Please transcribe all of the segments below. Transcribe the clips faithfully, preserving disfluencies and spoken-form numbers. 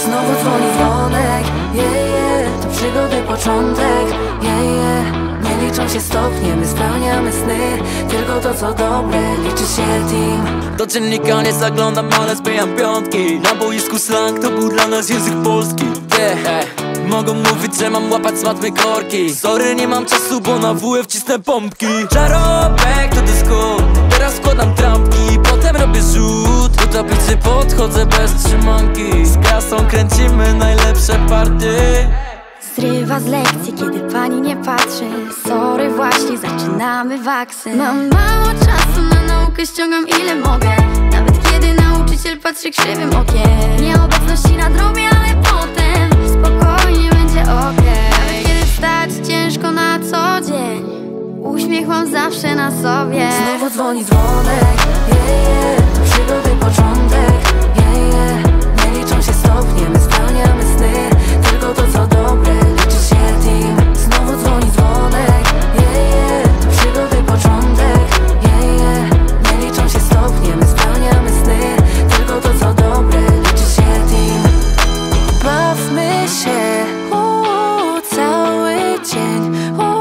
Znowu dzwoni dzwonek, yeah, yeah. To przygody początek, yeah, yeah. Nie liczą się stopnie, my spełniamy sny. Tylko to co dobre, liczy się team. Do dziennika nie zaglądam, ale zbijam piątki. Na boisku slang to był dla nas język polski, yeah. Mogą mówić, że mam łapać z matmy korki. Sorry, nie mam czasu, bo na W F cisnę pompki. Czarobek to dysku, teraz składam trampki. Potem robię rzut, do tablicy podchodzę bez trzymanki. Z kasą kręcimy najlepsze party. Zrywa z lekcji, kiedy pani nie patrzy. Sorry, właśnie zaczynamy waksy. Mam mało czasu na naukę, ściągam ile mogę. Nawet kiedy nauczyciel patrzy krzywym okiem. Nieobecności nadrobię, ale potem spokojnie będzie okej. Nawet kiedy wstać ciężko na co dzień, uśmiech mam zawsze na sobie. Znowu dzwoni dzwonek, yeah, yeah. To przygody początek, yeah, yeah. Nie liczą się stopnie, my spełniamy sny. Tylko to co dobre, liczy się team. Znowu dzwoni dzwonek, yeah, yeah. To przygody początek, yeah, yeah. Nie liczą się stopnie, my spełniamy sny. Tylko to co dobre, liczy się team. Bawmy się, uuu, cały dzień,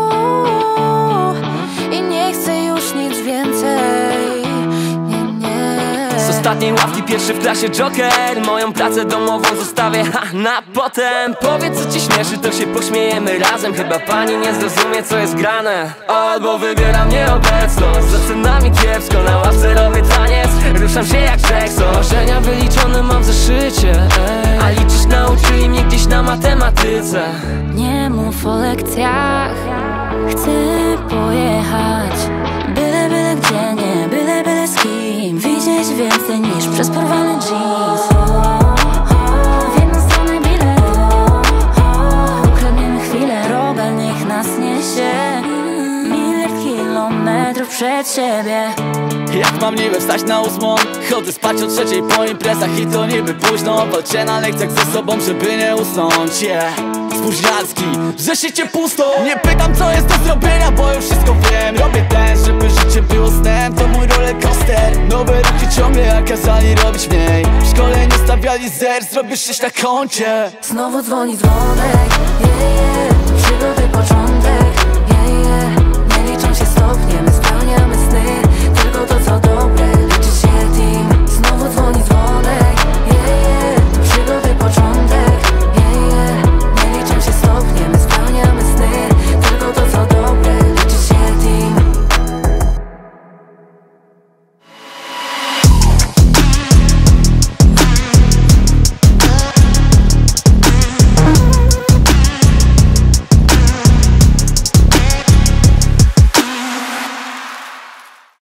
uuu. I nie chcę już nic więcej, nie, nie. Z ostatniej ławki pierwszy w klasie joker. Moją pracę domową zostawię, ha, na potem. Powiedz co ci śmieszy, to się pośmiejemy razem. Chyba pani nie zrozumie co jest grane. Albo wybieram nieobecność, za cenami kiepsko. Na ławce robię taniec, ruszam się jak Jackson. Marzenia wyliczone mam w zeszycie, ej. A liczyć nauczyli mnie gdzieś na matematyce. Nie mów o lekcjach, chcę pojechać. Byle, byle gdzie, nie, byle, byle z kim. Widzieć więcej niż przez porwany jeans. W jedną stronę bilet, ukradniemy chwilę. Robel niech nas niesie miliard kilometrów przed siebie. Jak mam niby wstać na ósmą, chodzę spać o trzeciej po imprezach i to niby późno. Walczę na lekcjach ze sobą, żeby nie usnąć, yeah. Spóźnialski, że życie pusto. Nie pytam co jest do zrobienia, bo już wszystko wiem. Robię ten, żeby życie było snem, to mój rollercoaster. Nowe ruchy ciągle, jak kazali robić mniej. W szkole nie stawiali zer, zrobisz sześć na koncie. Znowu dzwoni dzwonek, yeah, yeah. To przygody początek.